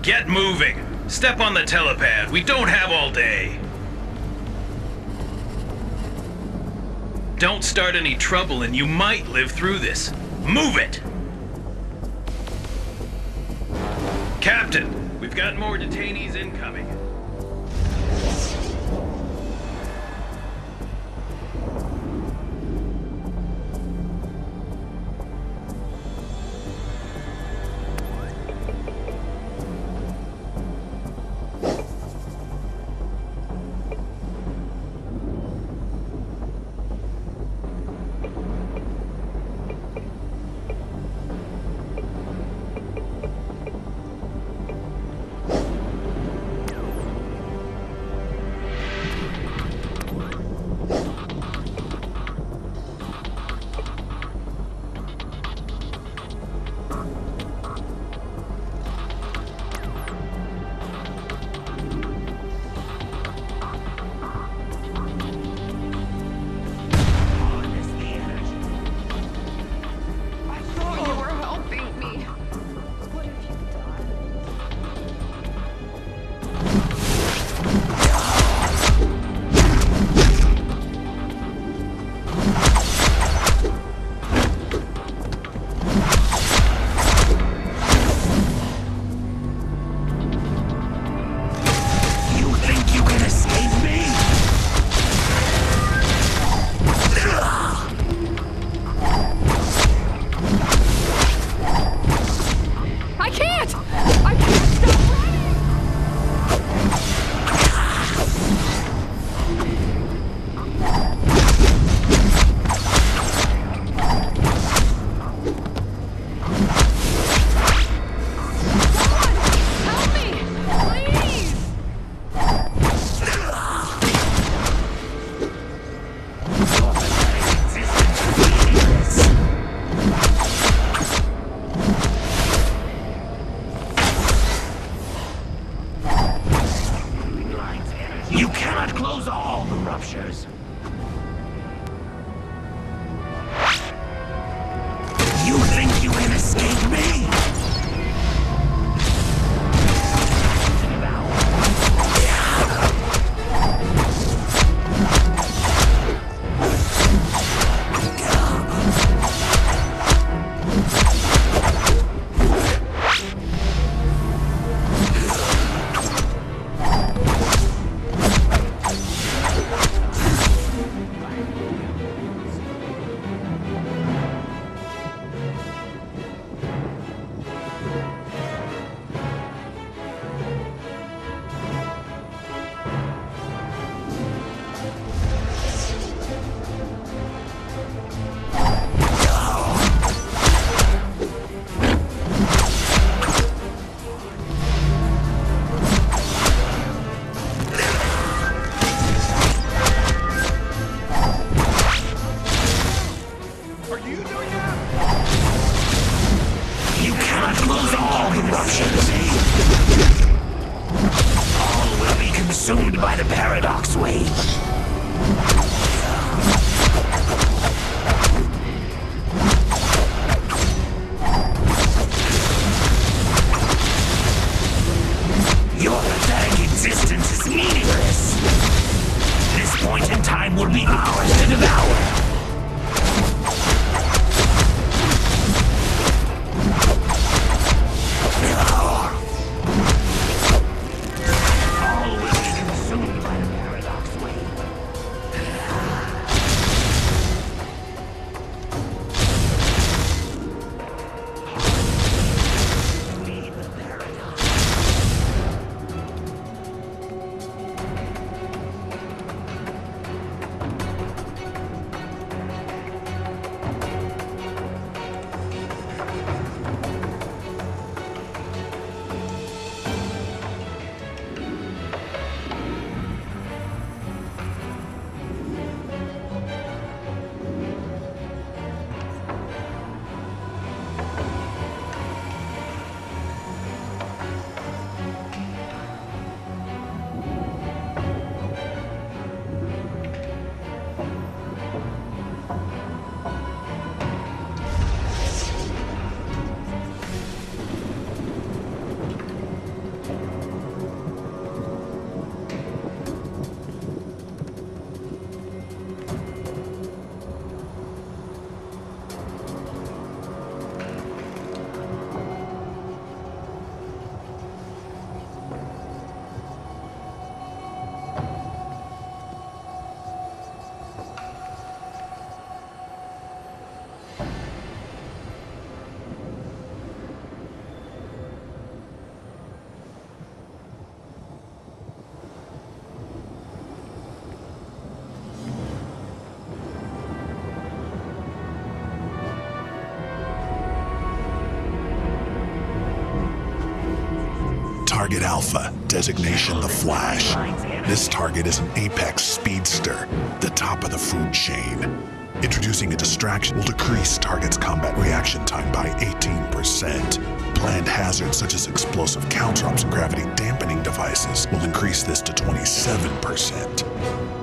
Get moving! Step on the telepad. We don't have all day. Don't start any trouble and you might live through this. Move it! Captain, we've got more detainees incoming. Consumed by the paradox wave. Your pathetic existence is meaningless. This point in time will be ours to devour. All will be consumed by the paradox wave. Target Alpha, designation the Flash. This target is an apex speedster, the top of the food chain. Introducing a distraction will decrease target's combat reaction time by 18%. Planned hazards such as explosive caltrops and gravity dampening devices will increase this to 27%.